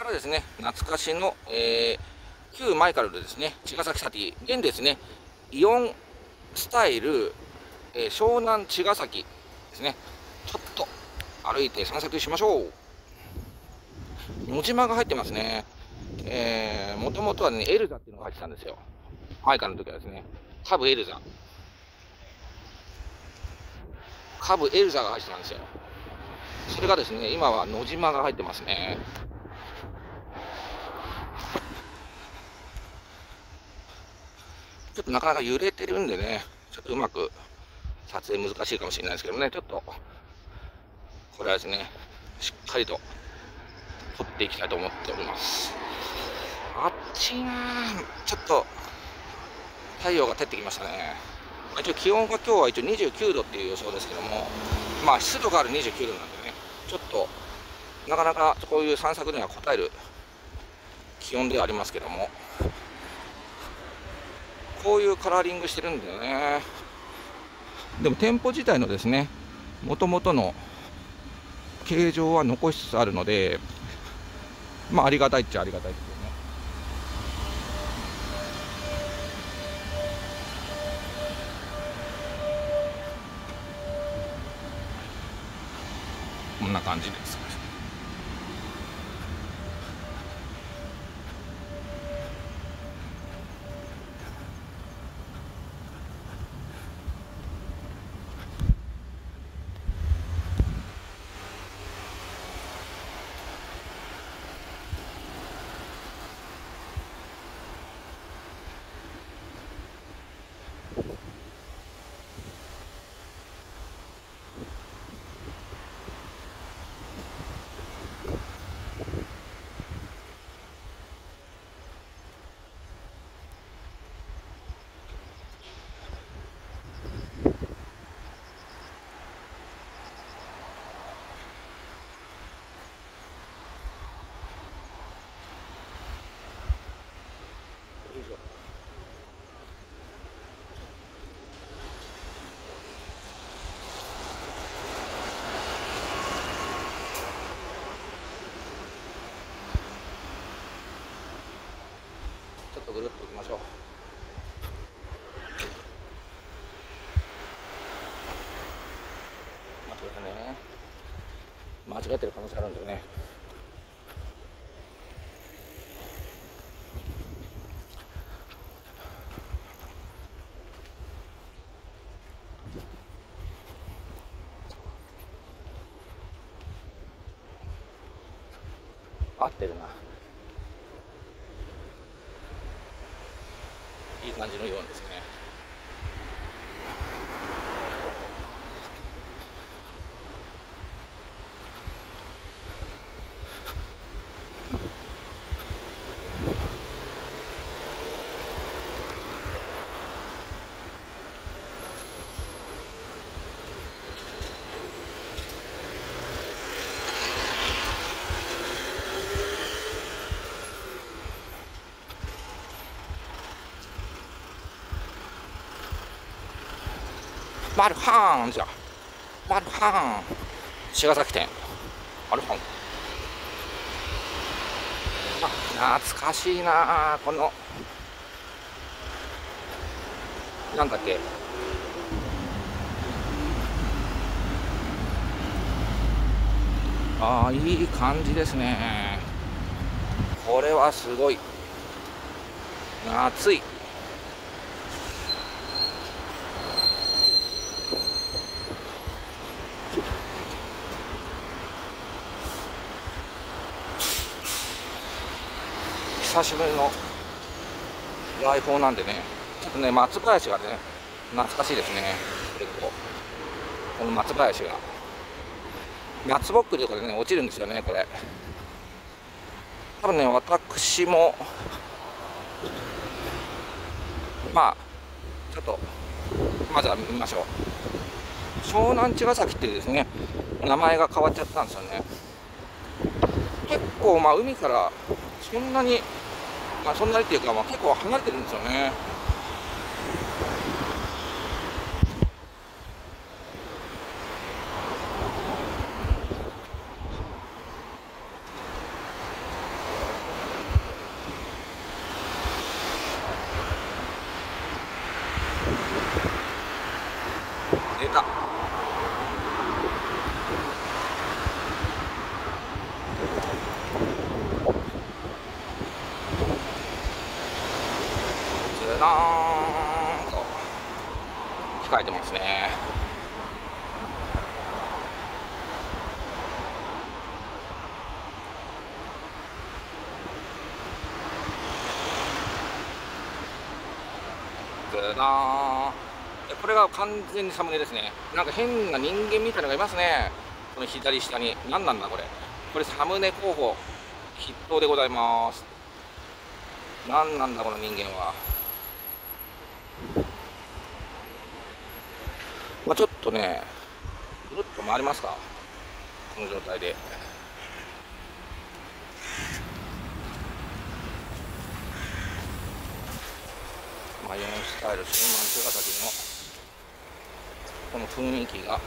からですね、懐かしの、旧マイカルでですね、茅ヶ崎サティ、現ですね、イオンスタイル、湘南茅ヶ崎ですね、ちょっと歩いて散策しましょう。野島が入ってますね。もともとはね、エルザっていうのが入ってたんですよ。マイカルの時はですね、カブエルザが入ってたんですよ。それがですね、今は野島が入ってますね。ちょっとなかなか揺れてるんでね、ちょっとうまく撮影難しいかもしれないですけどね、ちょっと、これはですね、しっかりと撮っていきたいと思っております。あっちいなー、ちょっと太陽が照ってきましたね。一応気温が今日は一応29度っていう予想ですけども、まあ湿度がある29度なんでね、ちょっとなかなかこういう散策には応える気温ではありますけども、こういうカラーリングしてるんだよね。でも店舗自体のですね、もともとの形状は残しつつあるので、まあありがたいっちゃありがたいですよね。こんな感じです。ちょっとぐるっと行きましょう。待ってくださいね。間違ってる可能性あるんだよね。合ってるな。いい感じのようですね。マルハーンじゃ、マルハーン、茅ヶ崎店、マルハン。あ、懐かしいな、この、なんだっけ、ああ、いい感じですね。これはすごい。暑い。久しぶりの来訪なんでね、ちょっとね、松林がね、懐かしいですね。結構、この松林が。松ぼっくりとかでね、落ちるんですよね、これ。多分ね、私も、まあ、ちょっと、まずは見ましょう。湘南茅ヶ崎ってですね、名前が変わっちゃったんですよね。結構、まあ、海からそんなに、まあ、そんなにっていうか、まあ、結構離れてるんですよね。 ーンと控えてますね。これが完全にサムネですね。なんか変な人間みたいなのがいますね。この左下に。何なんだこれ。これサムネ候補筆頭でございます。何なんだこの人間は。まあ、ちょっとね、ぐるっと回りますか。この状態で。まあ、4スタイル、新満茅ヶ崎のこの雰囲気が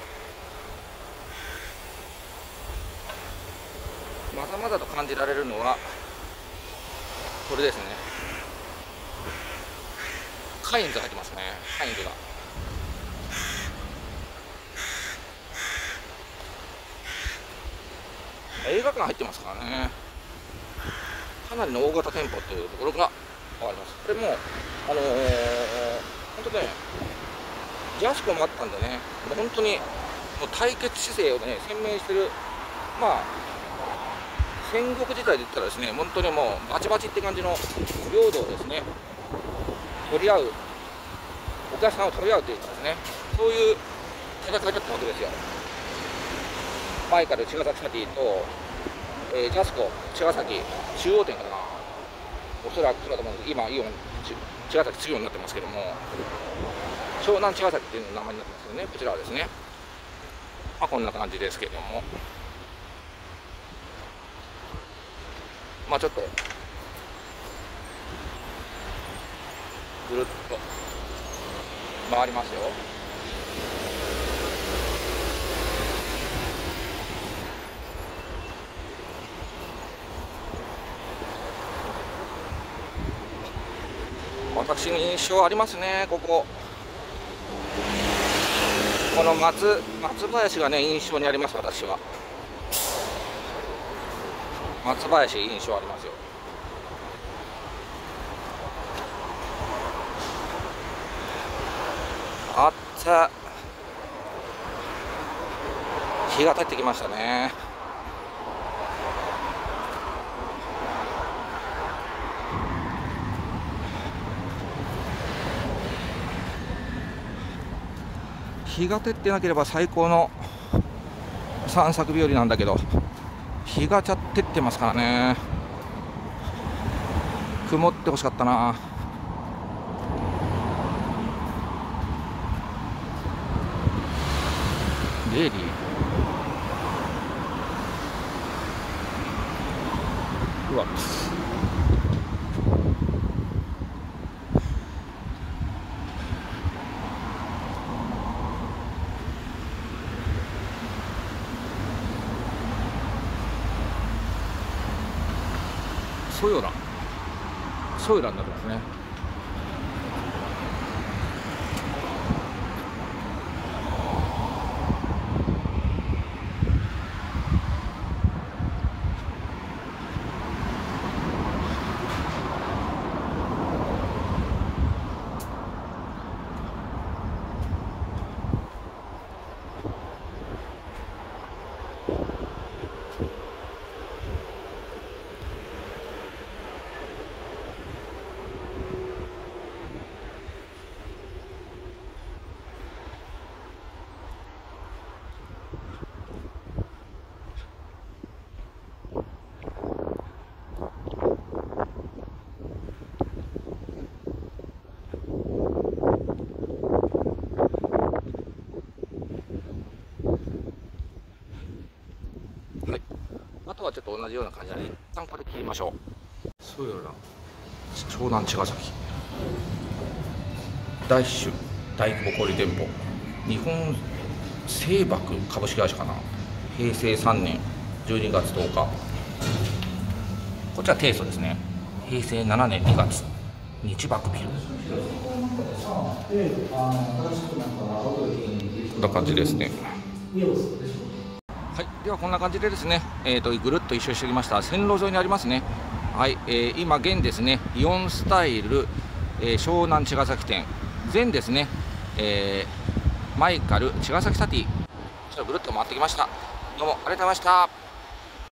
まだまだと感じられるのはこれですね。カインズ入ってますね。カインズが映画館入ってますからね。かなりの大型店舗というところが分かります。これも本当ね、ジャスコもあったんでね、もう本当にもう対決姿勢をね鮮明してる。まあ戦国時代で言ったらですね、本当にもうバチバチって感じの領土をですね取り合う、お客さんを取り合うというかですね、そういう戦いだったわけですよ。前から茅ヶ崎シティと、ジャスコ茅ヶ崎中央店かな、おそらくそうだと思うんです。今イオン茅ヶ崎中央になってますけども、湘南茅ヶ崎っていう名前になってますけどね、こちらはですね、まあ、こんな感じですけども、まあちょっとぐるっと回りますよ。私に印象ありますね、ここ。この松林がね、印象にあります、私は。松林、印象ありますよ。あった。日が照ってきましたね。日が照ってなければ最高の散策日和なんだけど、日が照ってますからね。曇ってほしかったな。レディーうわソヨラになってますね。あとはちょっと同じような感じで一旦これ切りましょう。そうよな、湘南茅ヶ崎ダッシュ大久保小売店舗、日本製爆株式会社かな、平成3年12月10日。こちら提訴ですね。平成7年2月日爆ビル、こんな感じですね。はい、ではこんな感じでですね、ぐるっと一周してきました。線路沿いにありますね。はい、今現ですね、イオンスタイル、 湘南茅ヶ崎店、全ですね、マイカル茅ヶ崎サティ、ちょっとぐるっと回ってきました。どうもありがとうございました。